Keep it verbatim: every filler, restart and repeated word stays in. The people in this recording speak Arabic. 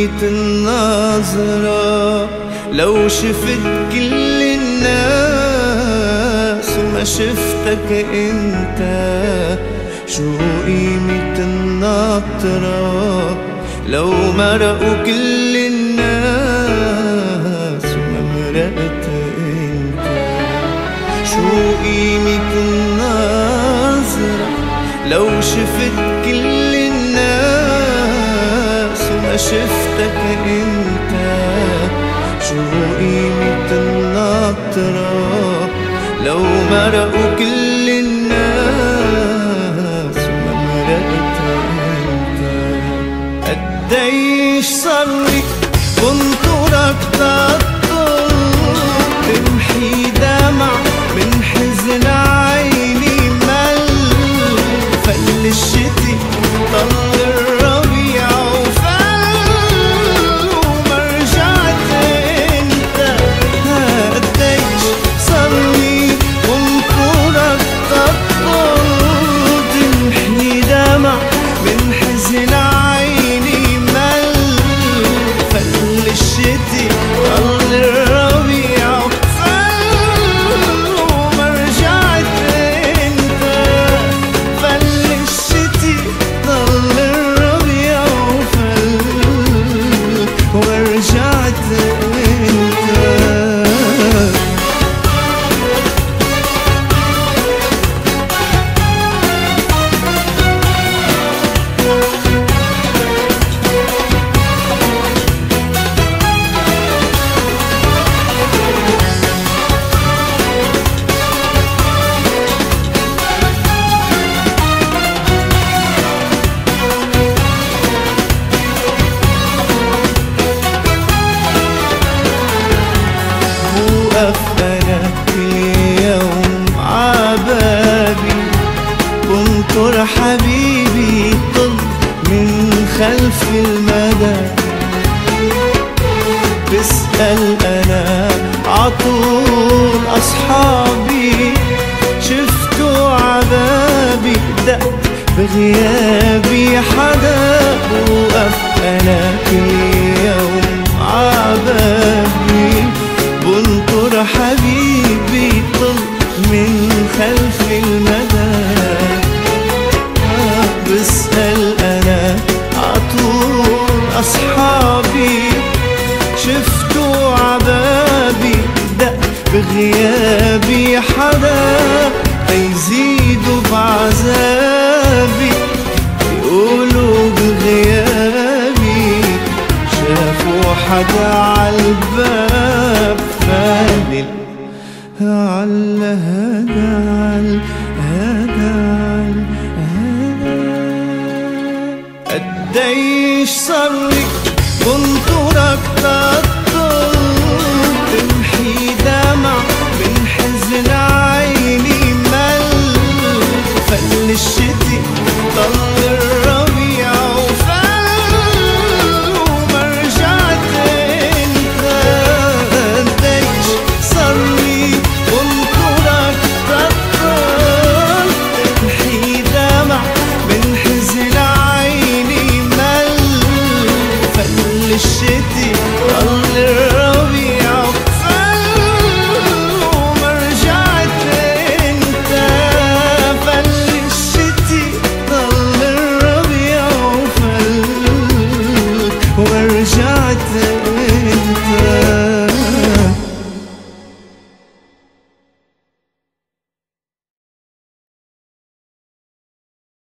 ميت النظرة لو شفت كل الناس وما شفتك انت؟ شو قيمة النطرة لو مرقوا كل الناس وما مرقت انت؟ شو قيمة النظرة لو شفت كل الناس وما شفتك انت؟ شو قيمة النطرة لو مرقوا كل الناس وما مرقت انت؟ قديش صارلي بنطرك تطل تمحي دمع من حزن عيني مل فل الشتي طل الربيع وفل وما رجعت انت. قديش صارلي بنطرك تطل تمحي دمع من حزن عيني مل فل الشتي طل الربيع وفل وما رجعت انت. فل الشتي طل الربيع وفل وما رجعت انت. أنا كل يوم عبابي بنطر حبيبي طل من خلف المدى بسأل أنا عطول أصحابي شفتوا عبابي دق بغيابي حدا وقف. أنا كل يوم عبابي بنطر حبيبي طل من خلف المدى بسأل أنا عطول أصحابي شفتوا عبابي دق بغيابي حدا هيزيدوا بعذابي يقولوا بغيابي شافوا حدا عالباب فانل على هدا هدا هدا. قديش صارلي بنطرك تطل تمحي دمع من حزن عيني مل فل الشتي طل الربيع وفل وما رجعت انت. قديش صارلي بنطرك تطل تمحي دمع من حزن عيني مل فل الشتي طل الربيع وفل وما رجعت انت. فل الشتي طل الربيع وفل وما رجعت انت.